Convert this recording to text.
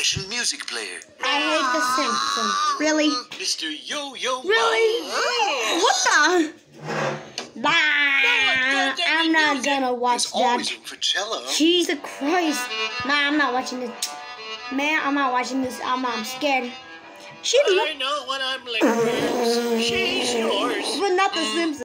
special music player. I hate the Simpsons. Really? Mr. Yo-Yo. Really? What the? I'm not gonna watch that. Always in for cello. Jesus Christ. Nah, I'm not watching this. Man, I'm not watching this. I'm scared. I know what I'm looking for. She's yours. But not the Simpsons.